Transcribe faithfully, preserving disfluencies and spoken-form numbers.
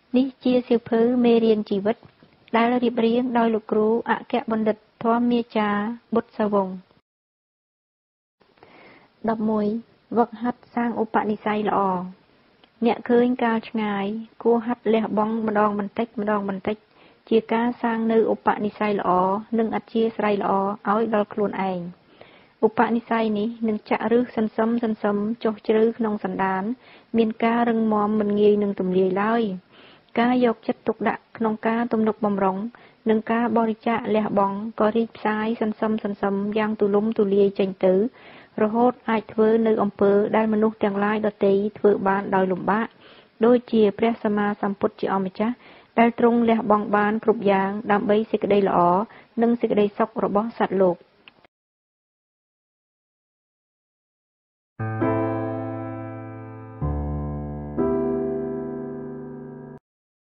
នេះជាសៀវភៅមេរៀនជីវិតដែលរៀបរៀងដោយលោកគ្រូអគ្គបណ្ឌិតធម្មមាចារ្យបុត្រសវង្ស ដប់មួយ វឹកហាត់សាងឧបនិស្ស័យល្អអ្នកឃើញកាលឆ្ងាយគួរហាត់លះបង់ម្ដងបន្តិចម្ដងបន្តិចជាការសាងនៅឧបនិស្ស័យល្អនិងអធ្យាស្រ័យល្អឲ្យដល់ខ្លួនឯងឧបនិស្ស័យនេះនឹងចាក់ឫសសន្សឹមសន្សឹមចុះជ្រៅក្នុងសន្តានមានការរឹងមាំមិនងាយនឹងទម្លាយឡើយការយកចិត្តទុកដាក់ក្នុងការទំនុកបម្រុងនិងការបរិច្ចាគលះបង់ក៏រីកផ្សាយសន្សឹមសន្សឹមយ៉ាងទូលំទូលាយចេញទៅរហូតអាចធ្វើនៅអំពើដែលមនុស្សទាំងឡាយដទៃធ្វើបានដោយលំបាកដូចជាព្រះសម្មាសម្ពុទ្ធជាអម្ចាស់ដែលទ្រង់លះបង់បានគ្រប់យ៉ាងដើម្បីសេចក្តីល្អនិងសេចក្តីសុខរបស់សត្វលោក